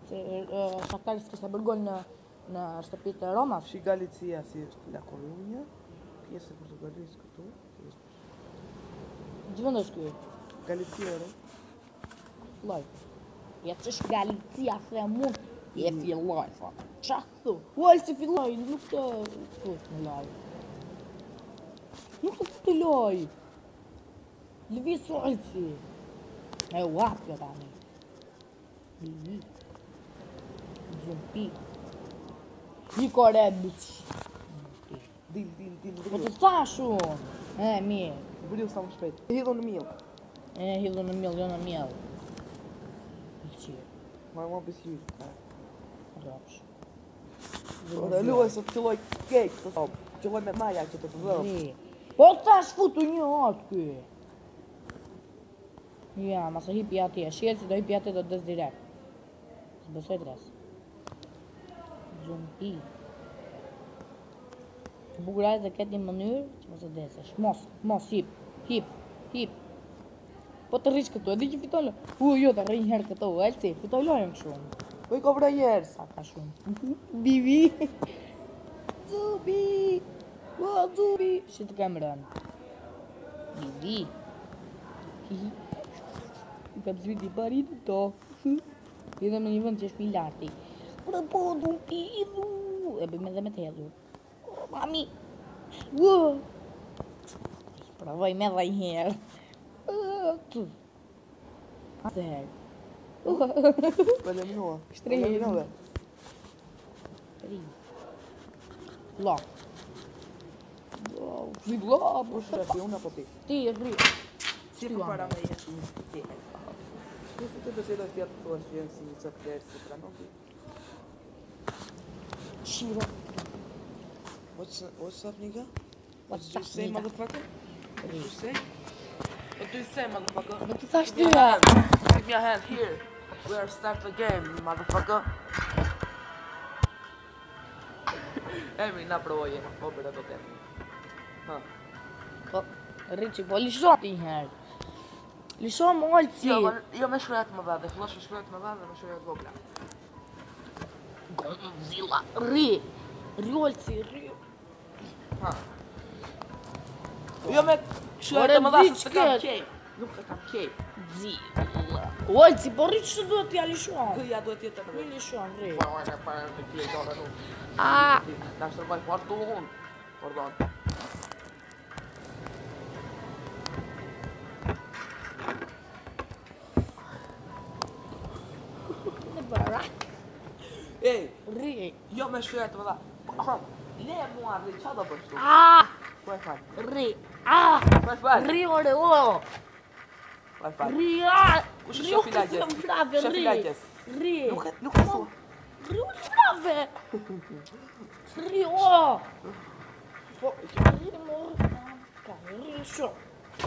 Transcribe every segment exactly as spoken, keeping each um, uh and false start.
se Shakhtar s'kishte bërë gol në në shtëpitë e Romës. Shi Galicia si është La Coruña, pjesë e Portugalisë këtu. Gjithë është ky. Galicia ero. Lloj. Ja ç'është Galicia Fremont, je filloj fat. Qa thu? Uaj si filloj, nuk të fut në loj. Nuk të fut në loj. Lëviz Olci. E uap jo tani. Lëvi. Zumpi. Një kore bëç. Dil, dil, dil, Po dil. të thash unë. E, mirë. Vriu sa më shpejt. Hidho në mill. E, hidhu në mjell, jo në mjell. Pëlqie. Ma ma pësju. Rapsh. Ora luaj se të qëlloj kek të thom. Qëlloj me maja që të të dhëm. Ri. Po tash futu një atë ky. Ja, ma se hipi atje. Shjelë si do hipi atje do des direkt. Së besoj të res. Zumpi. Të bukurajt dhe ketë një mënyrë që mos e desesh. Mos, mos, hip, hip, hip. Po të rrish këtu, edhe që fitoj lojën. U, jo, të rri një herë këtu, Elci, fitoj lojën shumë. Po i kovra njerës. Sa ka shumë. Bibi. Zubi. O, Zubi. Shi të kam rënë. Bibi. Hihi. I kam zviti parit to. Idhem në një vend që është pilarti. Për po, du, idhu. E bëjmë edhe me të hedhur. O, mami. Ua. Provoj me dhe një herë. Tu. Atë herë. Po le minua. Shtrejë. Le minua. Ri. La. Wow, si la, Po shrefi, unë apo ti? ti e ri. Si për para me jetë ti. Nëse të të cilë është tjatë të thua shjenë si që të kërë si pranon ti. Shiro. What's, what's up, nigga? What's What up, you say, nigga? motherfucker? What you say? What do you say, motherfucker? Më të thash Give me ty your ha. hand. Give me your hand here. We are start the game, motherfucker. Emi, na provoje. Po për ato temi. Ha. Po, Rici, po lishon ti herë. Lishon më Olci. Jo, ma- jo me shkruajt më dha, dhe fillosh me shkruajt më dha dhe me shkruajt vogla. Godzilla. Ri. Ri Olci, ri. Ha. Jo me shkruajt Ore, më dha, zi, se të kam ç'ket? qej. Nuk e kam qej. Zilla. Olci, po Ri që duhet t'ja lishon. Këja duhet jetë të Mi rrë. lishon, ri. Po, e pa e të kje dore nuk. A. Na shërbaj partu unë. Pardon. Në bëra. Ej, Ri. jo me shkruajt më dha. Aha, le mua rri, qa do bësh tu? A. Po e fal. Ri. A. Po e fal. Ri, ore, o. Po e fal. Ri, a. Kush është Ri, shofi u lagjes? të frave, Shofi ri. lagjes. Ri. Nuk e, nuk e thua. Ri, u të frave. Ri, o. Po, Ri, mor. Ka, ri, shumë.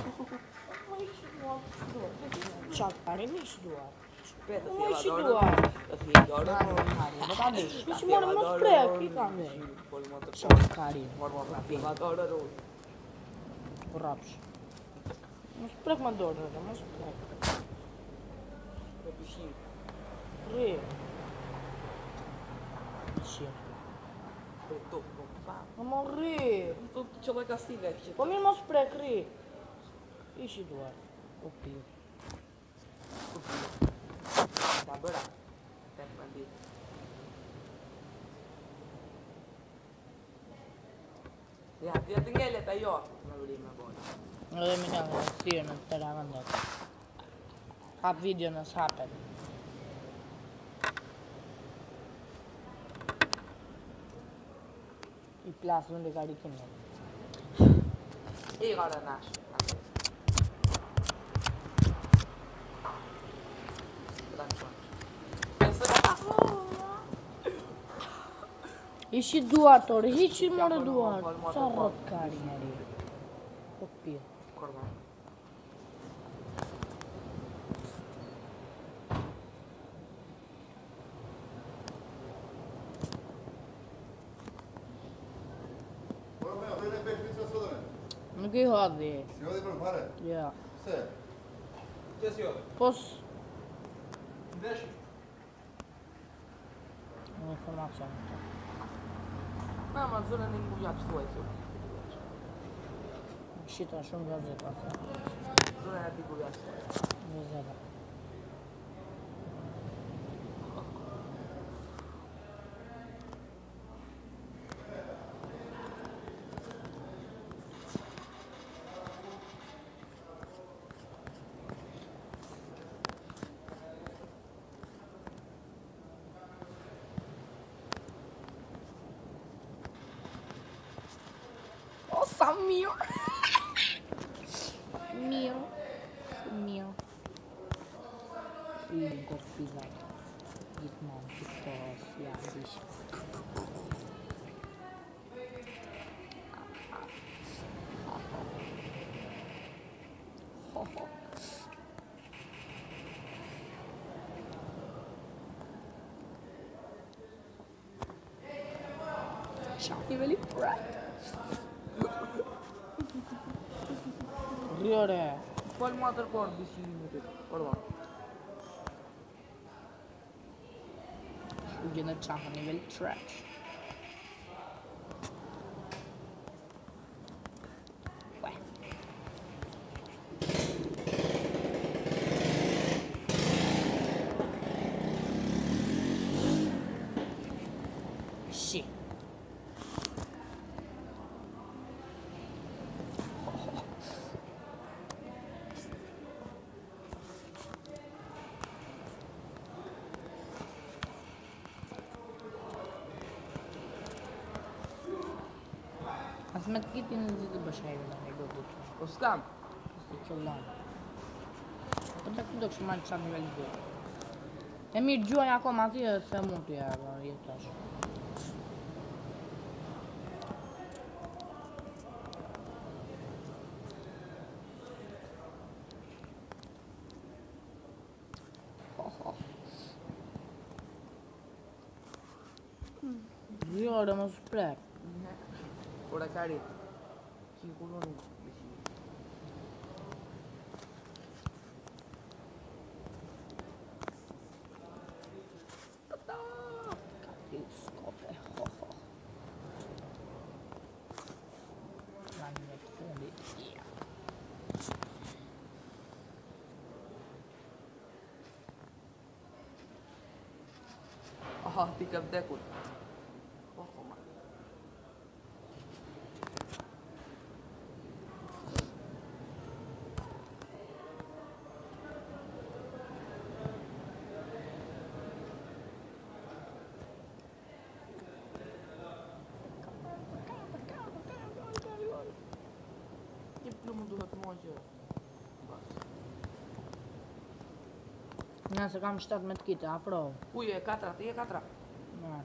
Qa, ka, ri, mish duar. Pe, të Mo i thjeva shi dorën. duar. Të thjeva dorën. Më ta ndish. Ta Ishi morë thjeva mos dorën, prek, unë. i ka me. Por më të Qa, kari. Mor mor ta thjeva dorën unë. Rapsh. Mos prek më dorë, ri, mos prek. Me pishim. Ri. Shim. Pe, to, po, pa. Më mo ri. Tu të qëlloj kastile. që- Po mirë mos prek, ri. Ishi duar. O pi. Ta bëra. Te më ndi. Ja, ti atë ngellet ajo. Në vrim me bojë. Edhe me një në thyrë në të ravendet. Hap video në s'hapet. I plasë në karikimin. I gara nash. Ishi duar, tore, hiqi more duar. Sa rrët kari njeri. O pi. Korma. Nuk i hodhi. Si hodhi për fare? Ja. Se? Që si hodhi? Pos, Ndesh? informacione. Ma ma zona një mbujat thuaj se. Shita shumë gazeta. Zona e diku jashtë. Gazeta. O, sa mirë! Mirë. Mirë. I gorë pizat. Gjithmonë, gjithos, ja, dish. Ho, ho. Qati veli prek. Rjore. Fal mua tërkohën bishi minutit. Pardon. U gjenë qafë nivel trash. Ue. Shi. As me të kiti në zi të bëshajve në një do të Po s'kam. të qëllonë. Po të këtë do kështë marrë qatë nivel dy. E mirë gjuaj akoma aty e se mund të jabë, jetash. Rjore më sprek. Ora cari. Ci kulon bishi. Skope, ho ho. Manë me të fundi. Ja. Aha, ti ka vdekur. Po, po, ma. Një plumë duhet mua që... Bas. Nga se kam shtatë me të kite, afro. Uj, e katra, ti e katra. Nga.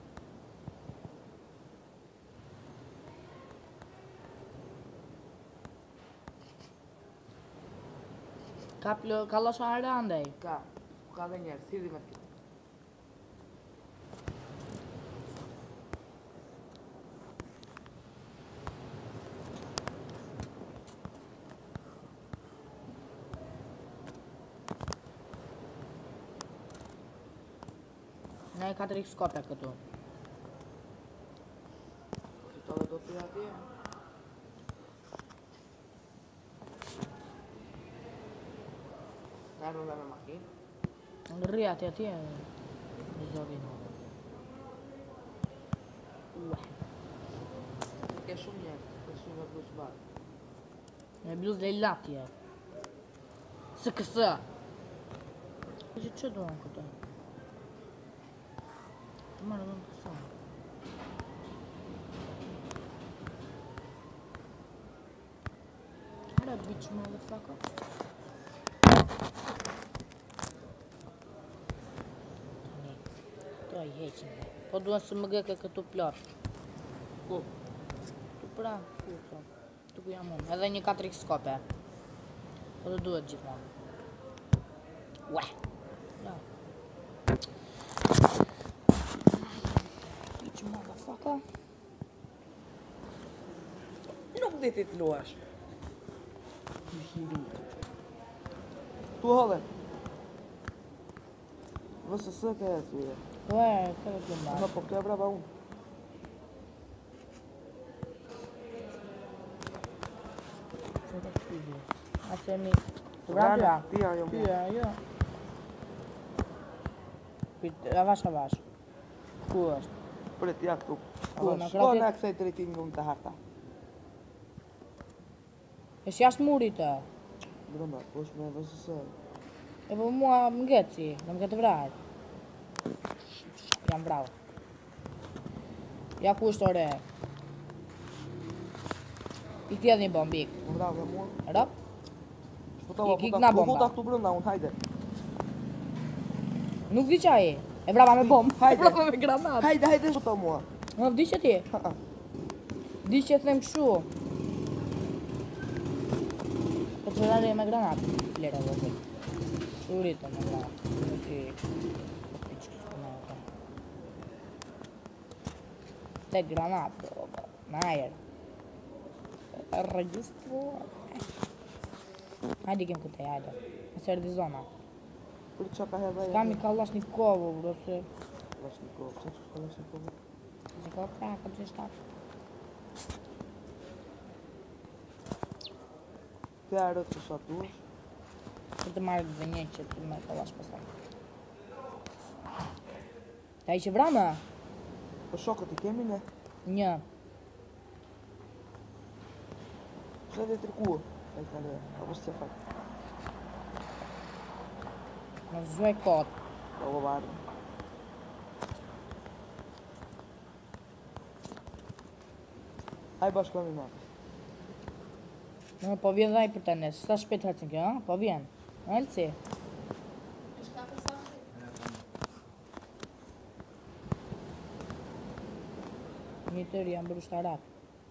Ka plë, ka losha arë andej. Ka. Ka dhe njerë, thiri me të kitë. Ne e katër skope këtu. Si të dhe do të atje. Ka ardhur dhe me makinë. Në rri atje atje. Zorin. Ue. Ke shumë njerë, ke shumë e bluzë barë. Me bluz dhe latje. Së kësë. Që që duan këto? Të marrë dhe në kësa. Hara bitch motherfucker. Tani, këto i heqin. Po duan së më gëke këtu plot. Ku? Tu pra, ku po. Tu ku jam unë. Edhe një katër skope. Po të duhet gjithmonë. Ue. Ja. Bitch motherfucker. Nuk di ti të luash. Tu hove. Vësë së ke e thuje. Ué, cara que No, mal. porque brava uno. Hace mi... Tu bravo já. Tira, eu Tira, já. Abaixo, abaixo. Cuas. Preto, jak tu. Kuule, Ale kyllä tiet- skånek se tretti minun hätä. Ja sieltä muurita. Gröna, pois me voisi se. Ja voi mua mgetsi. No mikä te bravo. Ja bravo. Ja kuustore. Ik tiedä niin bombi. Bravo, ja mua. Ada? Sputava, Ik- ik puta, na puta, bomba. tu Bruna, un haide. Nu dice aí. É brava me bom. Hai É de. brava me granada. Haide, haide, sputa mua. No dice ti. Ha-ha. Dice them kështu. Po të rare me granat. Lera vogël. Urita me granat. Si. Po piç këtu me ata. Te granat. Najer. Registro. Hajde kem këtë, hajde. Mos erdhi zona. Priča ka hedha. Kam i Kalashnikovë, bro, se... Kalashnikov, se që Kalashnikov. Se ka pra, ka të shtatë. Te arët të shatush. Për të marrë dhe një që të me Kalash pasaj. Ta ishe vrama? Po shokët i kemi ne. Një. Pse dhe trikuë. E ka le, apo s'te fat. Në zhuaj kotë. Po po varë. Aj bashkëmi me. Në po vjen dhe i për të nesë. Sta shpet hecën kjo, ha? Po vjen. Në elëci. Një tërë janë bërë shtarak.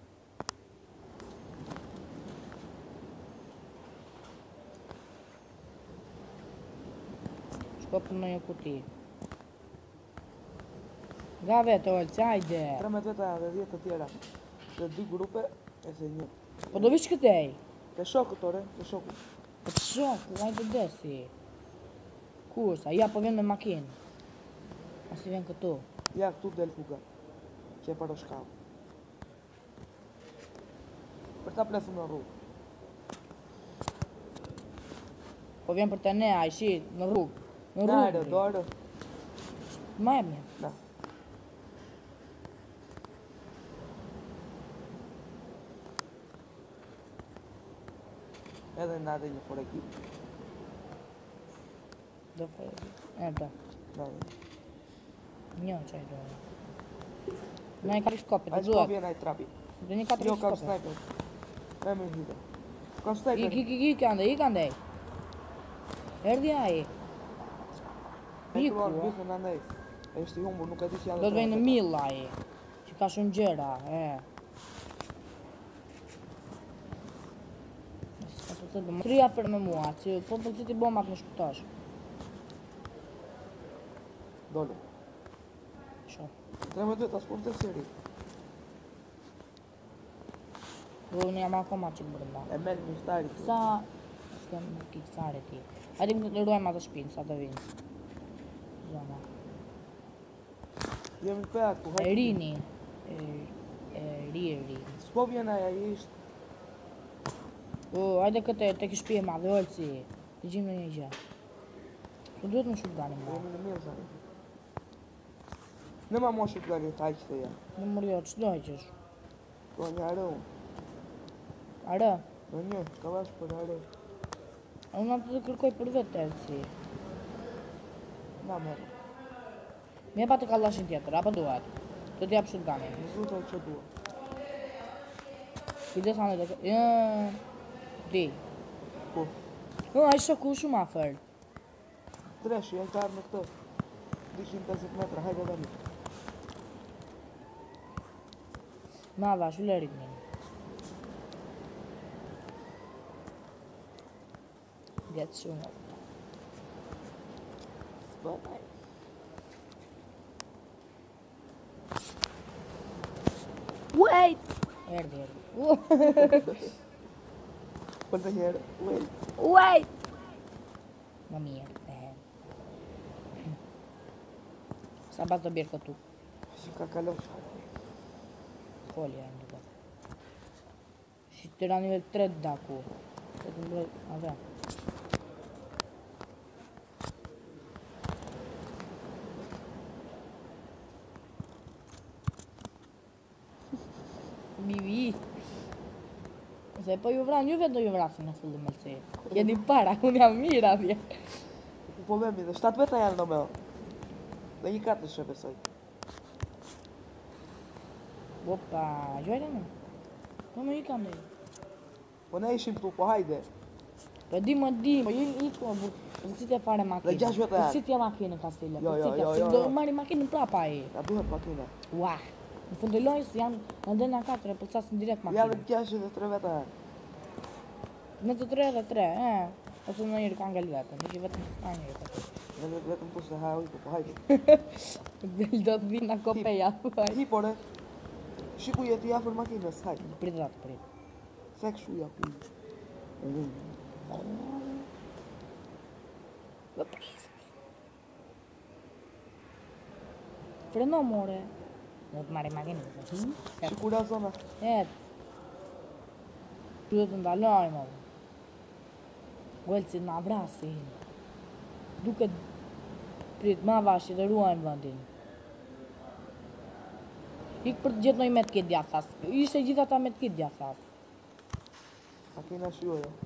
Shko për në një kuti. Nga vetë, olëci, hajde. tremet veta dhe dhjetë të tjera. Dhe dy grupe, e se një. Po do vish këtej. Te shokët ore, te shokët. Po të shoku, hajde desi. Kursa, ja po vjen me makinë. Asi vjen këtu. Ja këtu del fuga. Që e para shkallë. Për ta plesu në rrugë. Po vjen për të ne, a ishi, në rrugë. Në Nare, rrugë. dorë. Ma e mje. Da. Edhe nga dhe një for ekip. Do fërë. E, do. Da. Një që i do. Në i ka shkope, Ai të s'po duhet. vjen ai trapi. Dhe një katër Jo, kam shkope. sniper. Me më hida. Kam Ik, sniper. ik, ik, ik, andej, ik, andej. Erdi ai. E Iku, tuar a. bysën andaj. E ishte i humbur, nuk e di që janë Do të tre vejnë në veta. milla ai. Që ka shumë gjëra, e. Sa po të dëmë. Tria për me mua, që po të të ti bombat në shpëtosh. Dole. Shoh. tremet veta, s'po të seri. Po unë jam akoma që brenda. E merr miftari. Sa... S'kem kitë fare ti. Hajde më të ruajmë atë shpinë, sa të vinë. Zona. Jemi pe aku, E hajde. rini. E, e ri, e ri. S'po vjen ai, ai ishte. O, hajde këtë tek shtëpia e madhe, olci. Të gjim në një gjë. Po duhet më shotganin ma. Jemi në mirë zani. Në ma moshë të gani, taj që të ja. Në mërjo, që do heqesh? Po një arë unë. Are, Në një, ka vash për arë. unë atë të kërkoj për vetë, elci. Na merë. Mje pa të kallashin tjetër, apo duhet? Të t'jap shotganin. Në zuta që dua. Kujdes anë të... Ja, di. Po, O, a i shoku shumë afer. tresh, janë të arë në këtë. dyqind e pesëdhjetë metra, hajde dhe një. Ma vash, u lërit një. Gjetë shumë. Po, Wait! Erdi, erdi. për të njerë. Uej, Wait! Më mirë, e. Sa pas të bjerë këtu. Si ka kalosh. Folja në duke. Si të ra nivel tre daku. Se të mbroj, ave. Bibi. Se po ju vran, ju vetë do ju vrasin në fillim me se. Jeni para, unë jam mirë atje. Po me mi, dhe shtatë veta janë do me o. Dhe një katë shë besoj. Opa, gjojnë në? Po me i kam dhe. Po ne ishim këtu, po hajde. Po di më di, po ju i të më po si të fare makinë. Dhe gjash veta janë. Po si t'ja makinë Kastile. Jo, jo, jo, Si jo, do jo. marri makinën prapa e. Ja duhet makina. Ua. Në fundëllojës janë në dhe në katër, po casin direkt Ja dhe makinë. gjash dhe tre veta janë. Me të tre dhe tre, e. Ose në njërë ka nga vetëm, në që vetëm ka njërë ka të. Dhe vetëm tu se haja ujtë, po hajde. Del do të vinë në kopeja. Hi pore. Shiku jeti afër makinës, hajde. Prit ratë, prit. Se këshu ja kuj. Vë pris. Freno more. Do të marri makinën. Shiku la zona. Et. Duhet të ndalojmë. Guelci na vrasin. Duket prit ma vash që të ruajmë vëndin. Ik për të gjithë noj me të kitë djathas. Ishte gjitha ta me të kitë djathas. Makina shio jo.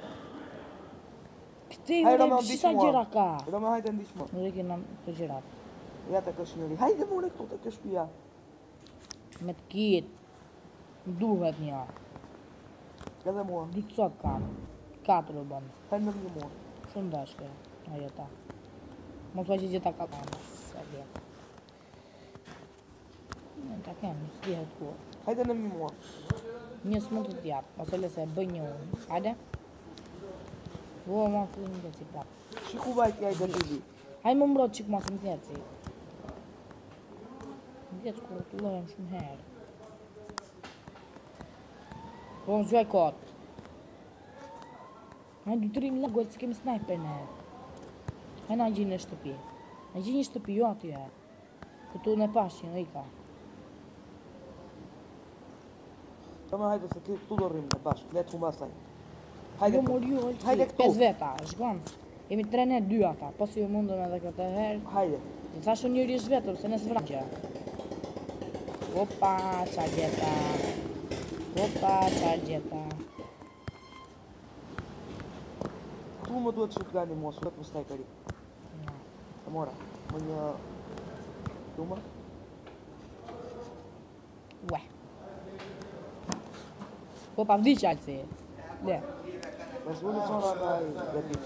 Këte i Hajde, vëre Rome, qisa ndihmo. gjera ka. Rome hajde ndishmo. Në dhe kena të gjerat. Ja të kësh njëri. Hajde more këtu të kësh pia. Me të kitë. Duhet një. Edhe mua. Dy të sot kam. Katër u bëmë. Hajde në një mua. Shumë dashke. Ajo ta. Mos va që gjitha ka kama. Sa bje. Në ta kemë, së dihet ku. Hajde në një mua. Një s'mund të t'jap, ose lese bëj një unë. Hajde? O, ma të një të si prap. Shiku vajt jaj dhe bibi. Hajde më mbrot qik ma së më tjetë si. Më tjetë kur të lojem shumë herë. Po më zhuaj kotë. Hajde du të rinë lagojtë që kemi sniper në herë. Hajde na gjinë në shtëpi. Na gjinë një shtëpi, jo aty e. Këtu në pashin, e i ka. Rome hajde se ti këtu do rrimë në bashkë. Le të huma saj. Hajde Jo këtu. mor ju, Hajde olë këtu. pes veta, shkon. Jemi tre ne dy ata, po si ju mundëm edhe këtë herë. Hajde. Të thashë njëri është vetëm, se nësë vraqja. Opa, qa gjeta. Opa, qa gjeta. Tu më duhet shotgani mua, së vetë më snajperi. Na. E mora. Më një... Tuma? Ue. Po pa vdi qalë si. Le. Me zvullu zona nga i gati.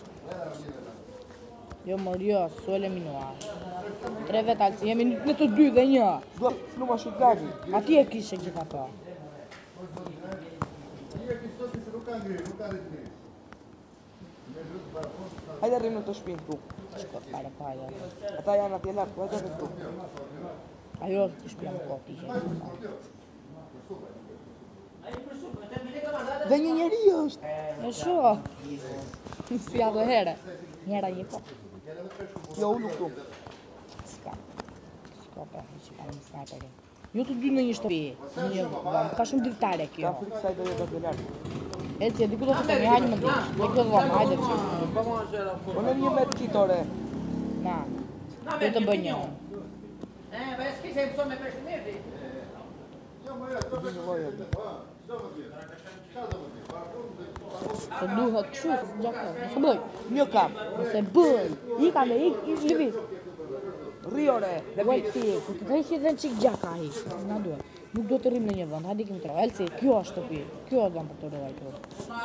Jo mor jo, suele minua. Tre vetë alë si, jemi në të dy dhe një. Do, pluma shotgani. Ati e kishe gjitha to. Hajde rrimë në të shpinë këtu. Shko të pare pa jo. Ata janë atje lartë, po hajde këtu. Ajo të shpjam koti që. Dhe një njeri është. E sho. Si ato here. Njera një po. Jo, ullu këtu. Ska. Ska pa, që ka një sniperin. Jo të dy në një shtëpi. Në një vëmë. Ka shumë dritare Ka kjo. frikë saj do jetë atje lartë. E që, diku do të të një hajnë më dish. Në këtë vëmë, hajde që. Po në një me të kitore. Na. Do të bëj një. Eh, ma s'ki sei insomma per scenerti? Në një vojë. Të duhet këshu, së gjakë. Nëse bëj. Një kam. Nëse bëj. I ka me, i, i, i lëviz. Riore. Dhe Goj bitë. si, ku të dhejshi dhe në qik gjaka i. Na duhet. Nuk do të rrim në një vënd, hajde kim të rrë. Elci, kjo është shtëpi. Kjo është dhëmë për të rrëvaj kjo.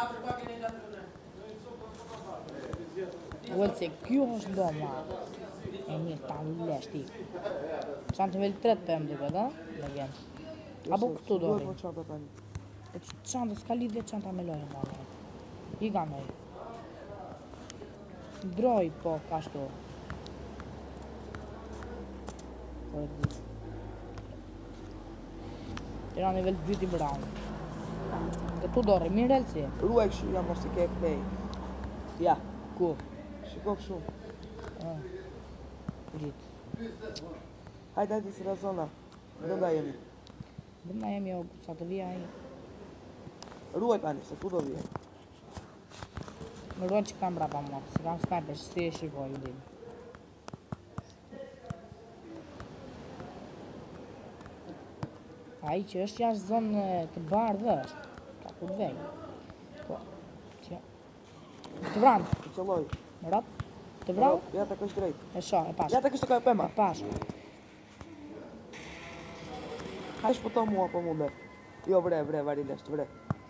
Elci, kjo është dhëma. E një ta lesht i. Qanë të veli tret për më duke, da? Dhe vjen. Apo këtu do Duhet rrim. më qanta tani. E që qanta, s'ka lidhje qanta me lojën dhe. I ka me. Droj, po, ka shtu. Po e di. Era nivel Beauty Brown. Dhe tu do rrim, mirë elci. Ruaj këshu jam mos i ke këtej. Ja. Ku? Shiko këshu. Ah. Prit. Hajde, hajde se razona. Brenda jemi. Brenda jemi o sa të vija ai. Ruaj tani, se ku do vje. Më ruan që kam brapa mua, se kam sniper, si e shikoj u din. Ai që është jashtë zonë të bardhë është, ka ku të vej. Po, që... Të vranë, Të qëlloj. në rap, të vrau, Ja të kësh drejt. e sho, e pash, Ja të kësh të ka e pema. e pash. Hajde shpëto mua po mundet. Jo vre, vre, varilesht, vre.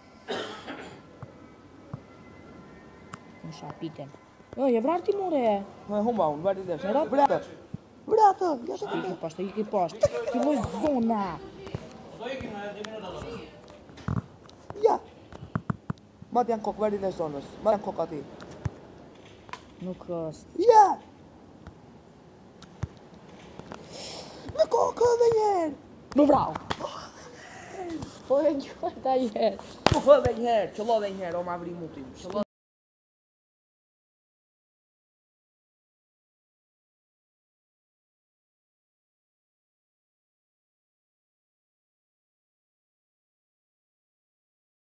Në shapiten. Jo, je vrar ti more. Hajde humba unë, varilesht. Rap. Vre atë. Vre atë, ja të Iki poshtë, iki poshtë. Filloj zona. Do ikim në dy minuta do. Ja. Mat janë kokë varilesht zonës. Mat janë kokë ati. Nuk është. Ja. Në kokë dhe njerë. Më vrau. Po e njëta jetë. Po dhe njerë, qëllo dhe njerë, o ma vri mutin. Qëllo